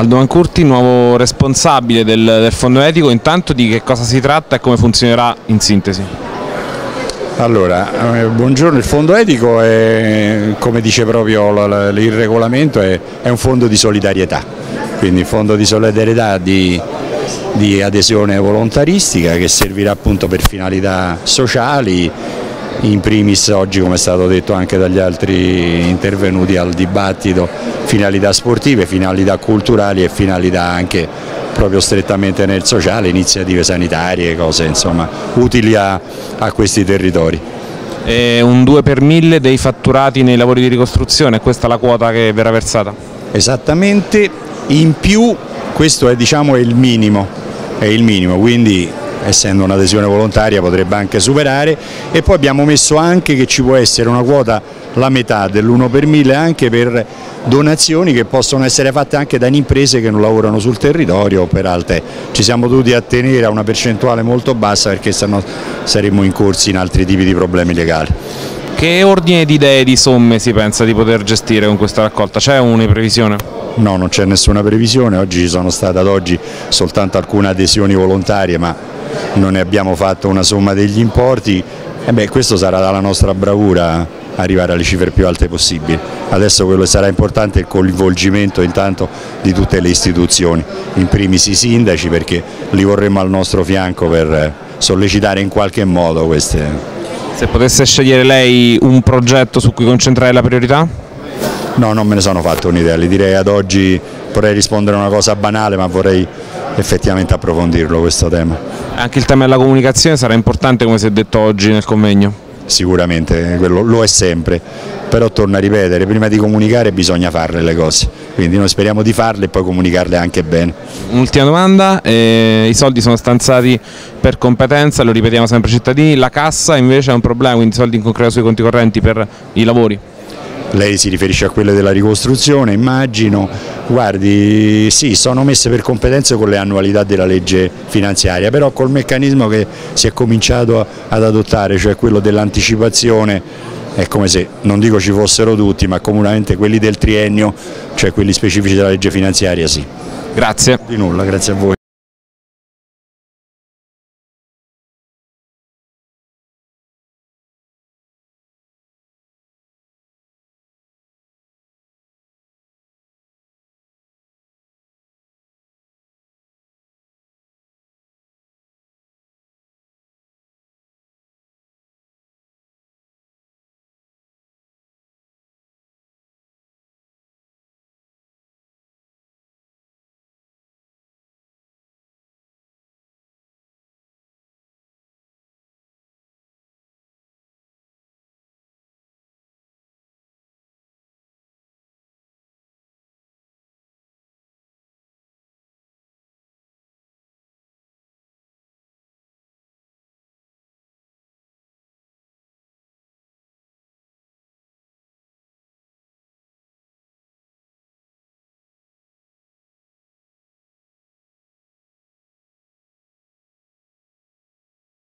Aldo Mancurti, nuovo responsabile del fondo etico, intanto di che cosa si tratta e come funzionerà in sintesi? Allora, buongiorno, il fondo etico è, come dice proprio il regolamento, è un fondo di solidarietà, quindi un fondo di solidarietà di adesione volontaristica che servirà appunto per finalità sociali, in primis oggi, come è stato detto anche dagli altri intervenuti al dibattito, finalità sportive, finalità culturali e finalità anche proprio strettamente nel sociale, iniziative sanitarie, cose insomma utili a questi territori. Un 2 per 1000 dei fatturati nei lavori di ricostruzione, questa è la quota che verrà versata? Esattamente, in più questo è, diciamo, il minimo, quindi essendo un'adesione volontaria potrebbe anche superare, e poi abbiamo messo anche che ci può essere una quota, la metà dell'1 per 1000 anche per donazioni che possono essere fatte anche da imprese che non lavorano sul territorio o per altre. Ci siamo dovuti attenere a una percentuale molto bassa perché sennò saremmo incorsi in altri tipi di problemi legali. Che ordine di idee, di somme si pensa di poter gestire con questa raccolta? C'è una previsione? No, non c'è nessuna previsione, oggi ci sono state ad oggi soltanto alcune adesioni volontarie, ma non ne abbiamo fatto una somma degli importi, e questo sarà dalla nostra bravura arrivare alle cifre più alte possibili. Adesso quello che sarà importante è il coinvolgimento intanto di tutte le istituzioni, in primis i sindaci, perché li vorremmo al nostro fianco per sollecitare in qualche modo queste. Se potesse scegliere lei un progetto su cui concentrare la priorità? No, non me ne sono fatto un'idea, le direi ad oggi, vorrei rispondere a una cosa banale, ma vorrei effettivamente approfondirlo questo tema. Anche il tema della comunicazione sarà importante, come si è detto oggi nel convegno? Sicuramente, quello lo è sempre, però torno a ripetere, prima di comunicare bisogna farle le cose, quindi noi speriamo di farle e poi comunicarle anche bene. Un'ultima domanda, i soldi sono stanziati per competenza, lo ripetiamo sempre ai cittadini, la cassa invece è un problema, quindi soldi in concreto sui conti correnti per i lavori? Lei si riferisce a quelle della ricostruzione, immagino. Guardi, sì, sono messe per competenze con le annualità della legge finanziaria, però col meccanismo che si è cominciato ad adottare, cioè quello dell'anticipazione, è come se, non dico ci fossero tutti, ma comunemente quelli del triennio, cioè quelli specifici della legge finanziaria, sì. Grazie. Di nulla, grazie a voi.